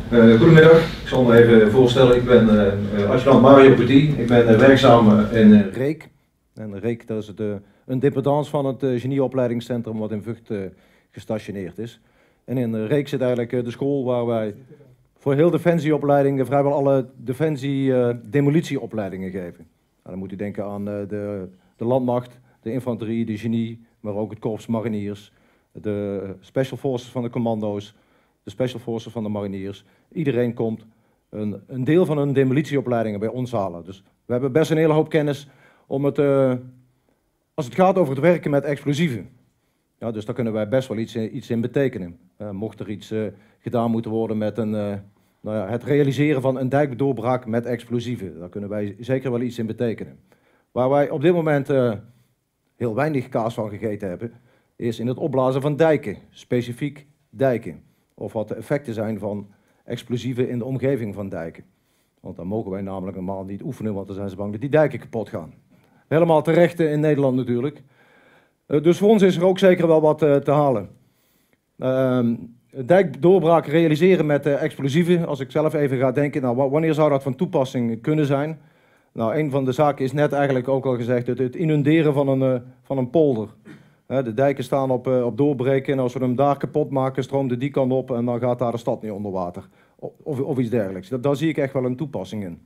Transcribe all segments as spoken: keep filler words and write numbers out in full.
Uh, goedemiddag, ik zal me even voorstellen. Ik ben uh, adjudant Mario Petit. Ik ben uh, werkzaam in uh, Reek. En Reek, dat is het, uh, een dependance van het uh, genieopleidingscentrum wat in Vught uh, gestationeerd is. En in uh, Reek zit eigenlijk uh, de school waar wij voor heel defensieopleidingen vrijwel alle defensie-demolitieopleidingen uh, geven. Nou, dan moet u denken aan uh, de, de landmacht, de infanterie, de genie, maar ook het korps mariniers, de special forces van de commando's, de special forces van de mariniers. Iedereen komt een, een deel van hun demolitieopleidingen bij ons halen. Dus we hebben best een hele hoop kennis om het, uh, als het gaat over het werken met explosieven. Ja, dus daar kunnen wij best wel iets, iets in betekenen. Uh, mocht er iets uh, gedaan moeten worden met een, uh, nou ja, het realiseren van een dijkdoorbraak met explosieven, daar kunnen wij zeker wel iets in betekenen. Waar wij op dit moment uh, heel weinig kaas van gegeten hebben, is in het opblazen van dijken, specifiek dijken. Of wat de effecten zijn van explosieven in de omgeving van dijken. Want dan mogen wij namelijk normaal niet oefenen, want dan zijn ze bang dat die dijken kapot gaan. Helemaal terecht in Nederland natuurlijk. Uh, dus voor ons is er ook zeker wel wat uh, te halen. Uh, dijkdoorbraak realiseren met uh, explosieven, als ik zelf even ga denken, nou, wanneer zou dat van toepassing kunnen zijn? Nou, een van de zaken is net eigenlijk ook al gezegd, het, het inunderen van een, uh, van een polder. Uh, de dijken staan op, uh, op doorbreken en als we hem daar kapot maken, stroomt de die kant op en dan gaat daar de stad niet onder water. Of, of iets dergelijks. Dat, daar zie ik echt wel een toepassing in.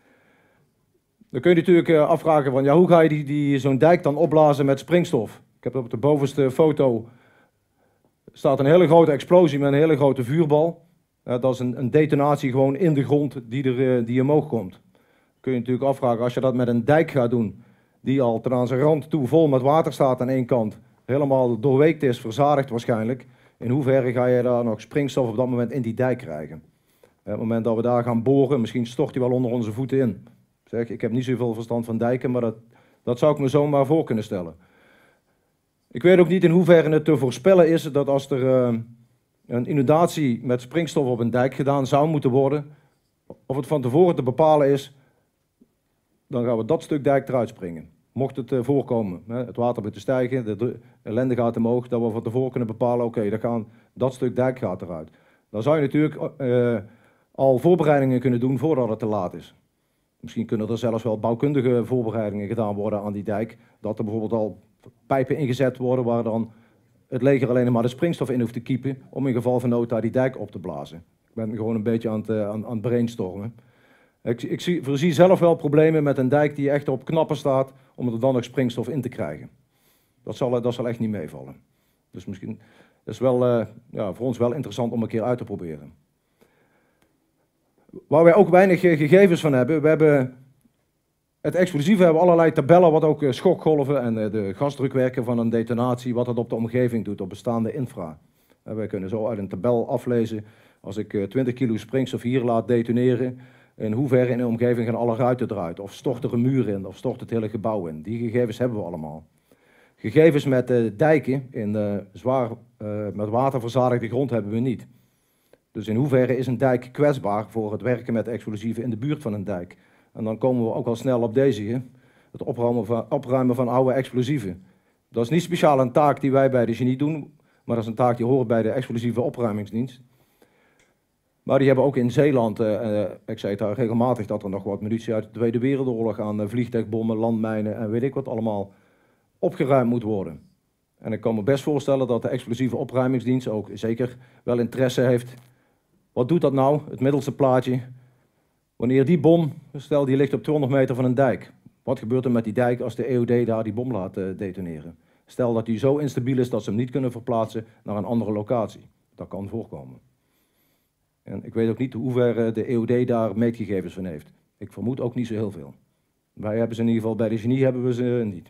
Dan kun je natuurlijk uh, afvragen van, ja, hoe ga je die, die, zo'n dijk dan opblazen met springstof? Ik heb op de bovenste foto staat een hele grote explosie met een hele grote vuurbal. Uh, dat is een, een detonatie gewoon in de grond die, er, uh, die omhoog komt. Kun je natuurlijk afvragen, als je dat met een dijk gaat doen, die al ten aan zijn rand toe vol met water staat aan één kant, helemaal doorweekt is, verzadigd waarschijnlijk, in hoeverre ga je daar nog springstof op dat moment in die dijk krijgen? Op het moment dat we daar gaan boren, misschien stort hij wel onder onze voeten in. Zeg, ik heb niet zoveel verstand van dijken, maar dat, dat zou ik me zomaar voor kunnen stellen. Ik weet ook niet in hoeverre het te voorspellen is dat als er uh, een inundatie met springstof op een dijk gedaan zou moeten worden, of het van tevoren te bepalen is, dan gaan we dat stuk dijk eruit springen. Mocht het uh, voorkomen, hè, het water begint te stijgen, de ellende gaat omhoog, dat we van tevoren kunnen bepalen, oké, okay, gaan dat stuk dijk gaat eruit. Dan zou je natuurlijk uh, al voorbereidingen kunnen doen voordat het te laat is. Misschien kunnen er zelfs wel bouwkundige voorbereidingen gedaan worden aan die dijk, dat er bijvoorbeeld al pijpen ingezet worden waar dan het leger alleen maar de springstof in hoeft te kiepen om in geval van nood daar die dijk op te blazen. Ik ben gewoon een beetje aan het, uh, aan, aan het brainstormen. Ik, ik zie, voorzie zelf wel problemen met een dijk die echt op knappen staat om er dan nog springstof in te krijgen. Dat zal, dat zal echt niet meevallen. Dus misschien is het wel, uh, ja, voor ons wel interessant om een keer uit te proberen. Waar wij ook weinig uh, gegevens van hebben, we hebben het explosief, we hebben allerlei tabellen wat ook uh, schokgolven en uh, de gasdrukwerken van een detonatie, wat het op de omgeving doet, op bestaande infra. Uh, wij kunnen zo uit een tabel aflezen, als ik uh, twintig kilo springstof hier laat detoneren, in hoeverre in de omgeving gaan alle ruiten eruit, of stort er een muur in, of stort het hele gebouw in. Die gegevens hebben we allemaal. Gegevens met uh, dijken in uh, zwaar uh, met water verzadigde grond hebben we niet. Dus in hoeverre is een dijk kwetsbaar voor het werken met explosieven in de buurt van een dijk? En dan komen we ook al snel op deze hier, het opruimen van, opruimen van oude explosieven. Dat is niet speciaal een taak die wij bij de genie doen, maar dat is een taak die hoort bij de explosieve opruimingsdienst. Maar die hebben ook in Zeeland, uh, uh, ik zei het daar regelmatig, dat er nog wat munitie uit de Tweede Wereldoorlog aan uh, vliegtuigbommen, landmijnen en weet ik wat allemaal opgeruimd moet worden. En ik kan me best voorstellen dat de explosieve opruimingsdienst ook zeker wel interesse heeft. Wat doet dat nou, het middelste plaatje? Wanneer die bom, stel die ligt op tweehonderd meter van een dijk. Wat gebeurt er met die dijk als de E O D daar die bom laat uh, detoneren? Stel dat die zo instabiel is dat ze hem niet kunnen verplaatsen naar een andere locatie. Dat kan voorkomen. En ik weet ook niet hoe ver de E O D daar meetgegevens van heeft. Ik vermoed ook niet zo heel veel. Wij hebben ze in ieder geval, bij de genie hebben we ze niet.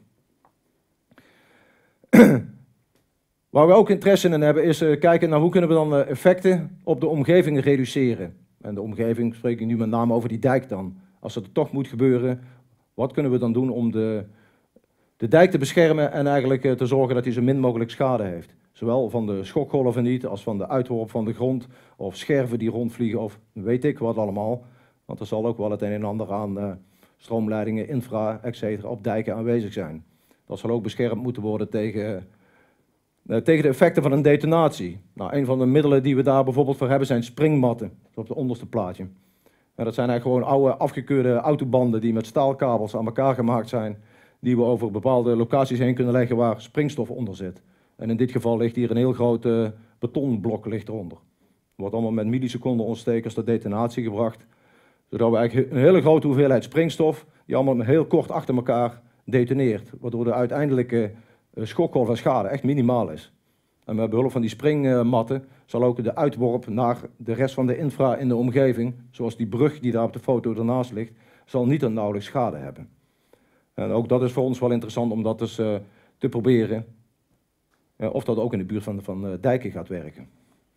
Waar we ook interesse in hebben is uh, kijken naar hoe kunnen we dan uh, effecten op de omgeving reduceren. En de omgeving spreek ik nu met name over die dijk dan. Als het toch moet gebeuren, wat kunnen we dan doen om de, de dijk te beschermen en eigenlijk uh, te zorgen dat hij zo min mogelijk schade heeft. Zowel van de schokgolven niet, als van de uitworp van de grond, of scherven die rondvliegen, of weet ik wat allemaal. Want er zal ook wel het een en ander aan uh, stroomleidingen, infra, et cetera op dijken aanwezig zijn. Dat zal ook beschermd moeten worden tegen Uh, tegen de effecten van een detonatie. Nou, een van de middelen die we daar bijvoorbeeld voor hebben zijn springmatten, op het onderste plaatje. Uh, dat zijn eigenlijk gewoon oude afgekeurde autobanden die met staalkabels aan elkaar gemaakt zijn, die we over bepaalde locaties heen kunnen leggen waar springstof onder zit. En in dit geval ligt hier een heel groot uh, betonblok ligt eronder. Wordt allemaal met milliseconden ontstekers tot detonatie gebracht, zodat we eigenlijk een hele grote hoeveelheid springstof, die allemaal heel kort achter elkaar detoneert, waardoor de uiteindelijke uh, schokgolf en schade echt minimaal is. En met behulp van die springmatten zal ook de uitworp naar de rest van de infra in de omgeving, zoals die brug die daar op de foto ernaast ligt, zal niet een nauwelijks schade hebben. En ook dat is voor ons wel interessant om dat dus uh, te proberen, uh, of dat ook in de buurt van, van uh, dijken gaat werken.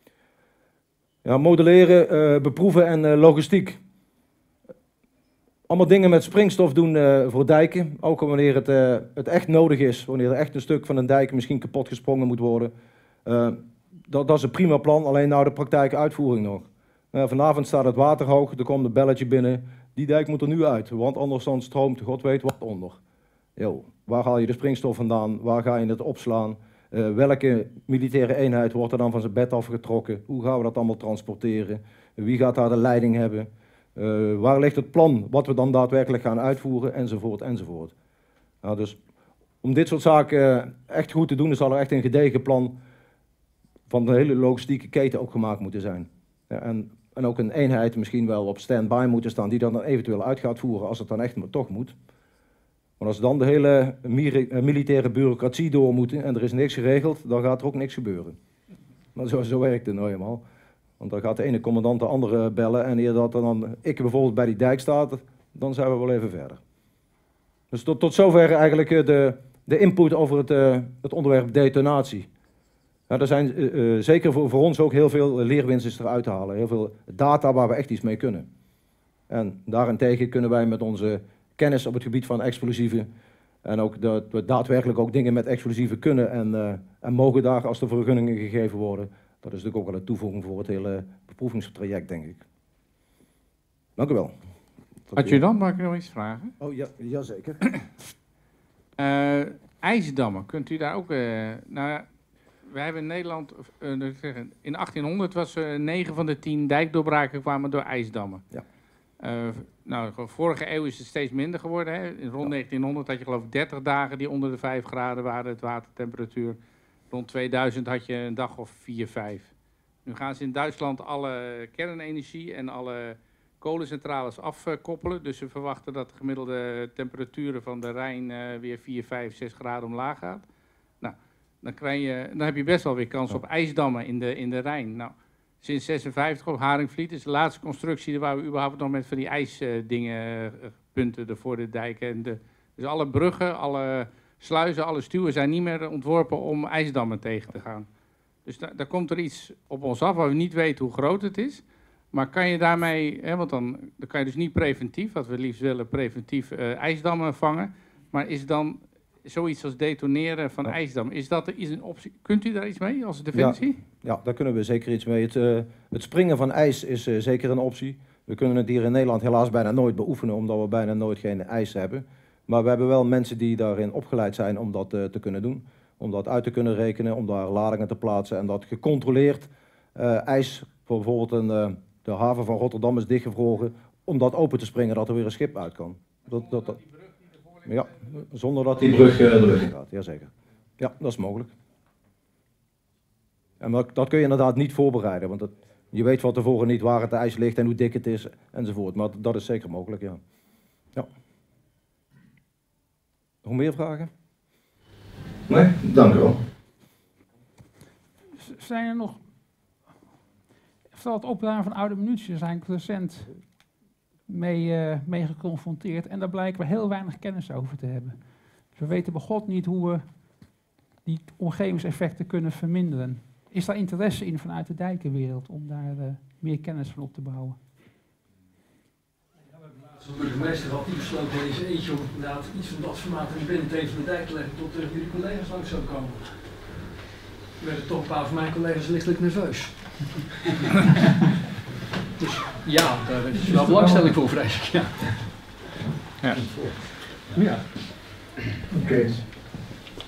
Ja, modelleren, uh, beproeven en uh, logistiek. Allemaal dingen met springstof doen uh, voor dijken, ook wanneer het, uh, het echt nodig is, wanneer er echt een stuk van een dijk misschien kapot gesprongen moet worden. Uh, dat, dat is een prima plan, alleen nou de praktijk uitvoering nog. Uh, vanavond staat het water hoog, er komt een belletje binnen, die dijk moet er nu uit, want anders dan stroomt god weet wat onder. Yo, waar haal je de springstof vandaan, waar ga je het opslaan, uh, welke militaire eenheid wordt er dan van zijn bed afgetrokken, hoe gaan we dat allemaal transporteren, wie gaat daar de leiding hebben. Uh, waar ligt het plan, wat we dan daadwerkelijk gaan uitvoeren, enzovoort, enzovoort. Nou, dus om dit soort zaken uh, echt goed te doen, zal er echt een gedegen plan van de hele logistieke keten ook gemaakt moeten zijn. Ja, en, en ook een eenheid misschien wel op stand-by moeten staan, die dat dan eventueel uit gaat voeren als het dan echt maar toch moet. Maar als dan de hele militaire bureaucratie door moet en er is niks geregeld, dan gaat er ook niks gebeuren. Maar zo, zo werkt het nou eenmaal. Want dan gaat de ene commandant de andere bellen en eer dat dan ik bijvoorbeeld bij die dijk sta, dan zijn we wel even verder. Dus tot, tot zover eigenlijk de, de input over het, uh, het onderwerp detonatie. Ja, er zijn uh, uh, zeker voor, voor ons ook heel veel leerwinsten eruit te halen. Heel veel data waar we echt iets mee kunnen. En daarentegen kunnen wij met onze kennis op het gebied van explosieven en ook dat we daadwerkelijk ook dingen met explosieven kunnen en, uh, en mogen daar als er vergunningen gegeven worden. Dat is natuurlijk ook wel een toevoeging voor het hele beproevingstraject, denk ik. Dank u wel. Adjudant, mag ik nog iets vragen? Oh ja, jazeker. uh, IJsdammen, kunt u daar ook... Uh, nou, wij hebben in Nederland, uh, in achttienhonderd was uh, negen van de tien dijkdoorbraken kwamen door ijsdammen. Ja. Uh, nou, vorige eeuw is het steeds minder geworden. Hè? In rond ja. negentienhonderd had je geloof ik dertig dagen die onder de vijf graden waren, het watertemperatuur. Rond tweeduizend had je een dag of vier, vijf. Nu gaan ze in Duitsland alle kernenergie en alle kolencentrales afkoppelen. Dus ze verwachten dat de gemiddelde temperaturen van de Rijn uh, weer vier, vijf, zes graden omlaag gaat. Nou, dan, krijg je, dan heb je best wel weer kans op ijsdammen in de, in de Rijn. Nou, sinds zesenvijftig op Haringvliet is de laatste constructie waar we überhaupt nog met van die ijsdingen uh, punten voor de dijken. En de, dus alle bruggen, alle sluizen, alle stuwen zijn niet meer ontworpen om ijsdammen tegen te gaan. Dus da daar komt er iets op ons af waar we niet weten hoe groot het is. Maar kan je daarmee, hè, want dan, dan kan je dus niet preventief, wat we liefst willen, preventief uh, ijsdammen vangen. Maar is dan zoiets als detoneren van ja. ijsdammen, is dat is een optie? Kunt u daar iets mee als defensie? Ja, ja, daar kunnen we zeker iets mee. Het, uh, het springen van ijs is uh, zeker een optie. We kunnen het hier in Nederland helaas bijna nooit beoefenen, omdat we bijna nooit geen ijs hebben. Maar we hebben wel mensen die daarin opgeleid zijn om dat uh, te kunnen doen. Om dat uit te kunnen rekenen, om daar ladingen te plaatsen en dat gecontroleerd uh, ijs, voor bijvoorbeeld een, uh, de haven van Rotterdam is dichtgevroren, om dat open te springen dat er weer een schip uit kan. Dat, dat, dat, ja, zonder dat die brug uh, erin gaat, jazeker. Ja, dat is mogelijk. En dat, dat kun je inderdaad niet voorbereiden, want dat, je weet van tevoren niet waar het ijs ligt en hoe dik het is enzovoort. Maar dat is zeker mogelijk, ja. Ja. Nog meer vragen? Nee, dank u wel. Zijn er nog... Vooral het opruimen van oude munitie, daar zijn ik recent mee, uh, mee geconfronteerd. En daar blijken we heel weinig kennis over te hebben. Dus we weten bij God niet hoe we die omgevingseffecten kunnen verminderen. Is daar interesse in vanuit de dijkenwereld om daar uh, meer kennis van op te bouwen? De burgemeester had besloten in zijn eentje om inderdaad iets van dat formaat in de binnenteen van de dijk te leggen tot uh, jullie collega's langs zou komen. Ik werd toch een paar van mijn collega's lichtelijk nerveus. Dus ja, daar is wel belangstelling voor, vrees ik. Ja. Ja. Ja. Oké. Okay.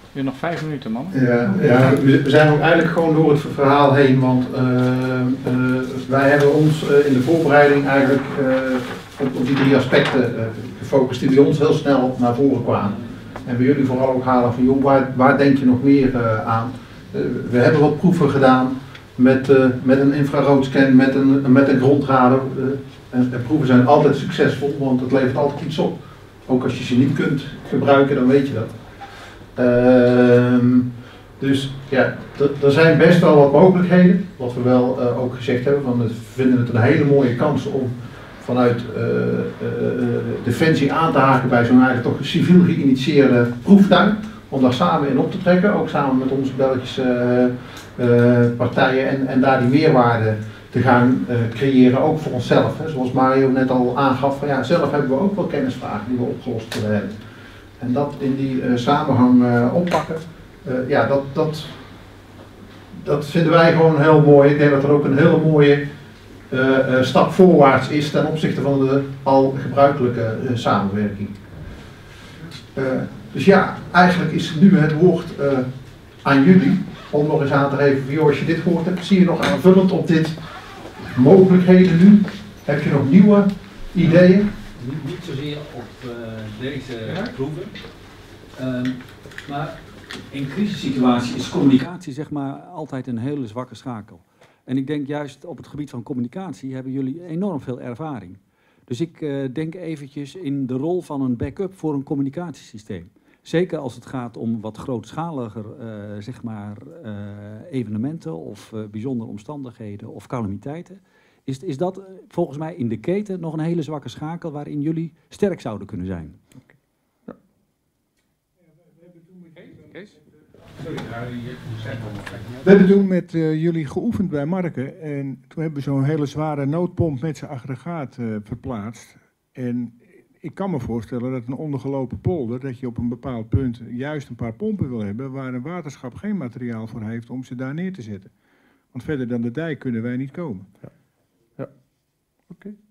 Je nog vijf minuten, man. Ja, ja, we we zijn ook eigenlijk gewoon door het verhaal heen, want uh, uh, wij hebben ons uh, in de voorbereiding eigenlijk uh, op, op die drie aspecten uh, gefocust die bij ons heel snel naar voren kwamen. En bij jullie vooral ook halen van, joh, waar, waar denk je nog meer uh, aan? Uh, we hebben wat proeven gedaan met, uh, met een infraroodscan, met een, met een grondradar. Uh, en, en proeven zijn altijd succesvol, want het levert altijd iets op. Ook als je ze niet kunt gebruiken, dan weet je dat. Uh, dus ja, er zijn best wel wat mogelijkheden. Wat we wel uh, ook gezegd hebben, van we vinden het een hele mooie kans om vanuit uh, uh, Defensie aan te haken bij zo'n eigenlijk toch civiel geïnitieerde proeftuin. Om daar samen in op te trekken, ook samen met onze Belgische uh, uh, partijen en, en daar die meerwaarde te gaan uh, creëren, ook voor onszelf. Hè. Zoals Mario net al aangaf, van ja, zelf hebben we ook wel kennisvragen die we opgelost willen hebben. En dat in die uh, samenhang uh, oppakken, uh, ja, dat, dat, dat vinden wij gewoon heel mooi. Ik denk dat er ook een hele mooie uh, uh, stap voorwaarts is ten opzichte van de al gebruikelijke uh, samenwerking. Uh, dus ja, eigenlijk is nu het woord uh, aan jullie om nog eens aan te geven, joh, als je dit gehoord hebt, zie je nog aanvullend op dit mogelijkheden nu? Heb je nog nieuwe ideeën? Niet, niet zozeer op uh, deze proeven, um, maar in crisissituaties is communicatie zeg maar altijd een hele zwakke schakel. En ik denk juist op het gebied van communicatie hebben jullie enorm veel ervaring. Dus ik uh, denk eventjes in de rol van een backup voor een communicatiesysteem. Zeker als het gaat om wat grootschaliger uh, zeg maar, uh, evenementen of uh, bijzondere omstandigheden of calamiteiten. Is, is dat volgens mij in de keten nog een hele zwakke schakel waarin jullie sterk zouden kunnen zijn? Ja. Kees? Sorry, we hebben toen met uh, jullie geoefend bij Marken en toen hebben we zo'n hele zware noodpomp met zijn aggregaat uh, verplaatst. En ik kan me voorstellen dat een ondergelopen polder, dat je op een bepaald punt juist een paar pompen wil hebben waar een waterschap geen materiaal voor heeft om ze daar neer te zetten. Want verder dan de dijk kunnen wij niet komen. Ja. Ja. Oké. Okay.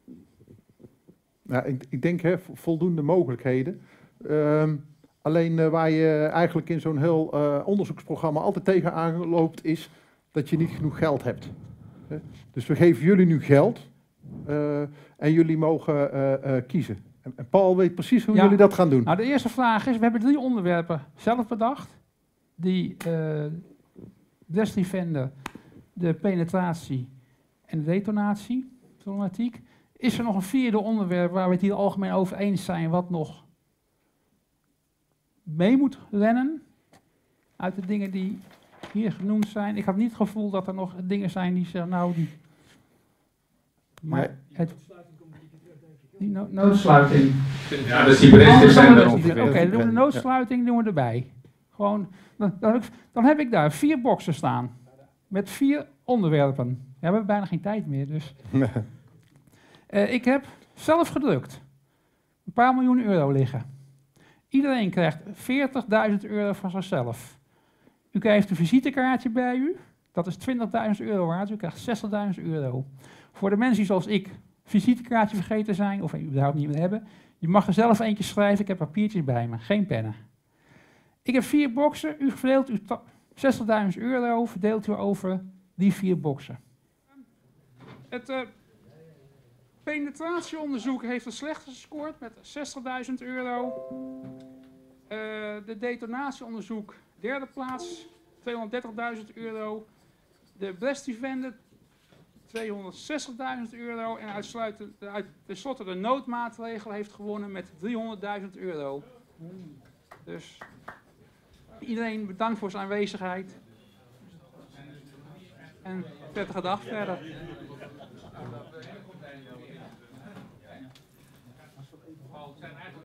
Nou, ik, ik denk hè, voldoende mogelijkheden. Um, alleen uh, waar je eigenlijk in zo'n heel uh, onderzoeksprogramma altijd tegenaan loopt, is dat je niet genoeg geld hebt. Hè? Dus we geven jullie nu geld uh, en jullie mogen uh, uh, kiezen. En, en Paul weet precies hoe ja. jullie dat gaan doen. Nou, de eerste vraag is, we hebben drie onderwerpen zelf bedacht. Die uh, Desdefender, de penetratie en de detonatie, problematiek. Is er nog een vierde onderwerp waar we het hier algemeen over eens zijn, wat nog mee moet rennen uit de dingen die hier genoemd zijn? Ik heb niet het gevoel dat er nog dingen zijn die zeggen, nou, die... Maar het... Die no noodsluiting. Ja, dus die berichten zijn er ongeveer. Oké, okay, dan doen we de noodsluiting doen we erbij. Gewoon, dan, dan, heb ik, dan heb ik daar vier boxen staan. Met vier onderwerpen. Ja, we hebben bijna geen tijd meer, dus... Uh, ik heb zelf gedrukt. Een paar miljoen euro liggen. Iedereen krijgt veertigduizend euro van zichzelf. U krijgt een visitekaartje bij u. Dat is twintigduizend euro waard. U krijgt zestigduizend euro. Voor de mensen die zoals ik visitekaartje vergeten zijn, of überhaupt niet meer hebben, je mag er zelf eentje schrijven. Ik heb papiertjes bij me, geen pennen. Ik heb vier boxen. U verdeelt uw zestigduizend euro, verdeelt u over die vier boxen. Het uh, penetratieonderzoek heeft het slechtste gescoord met zestigduizend euro. Uh, de detonatieonderzoek derde plaats, tweehonderddertigduizend euro. De Desdefender tweehonderdzestigduizend euro. En uitsluitend, uit, tenslotte de noodmaatregel heeft gewonnen met driehonderdduizend euro. Dus iedereen bedankt voor zijn aanwezigheid. En prettige dag verder.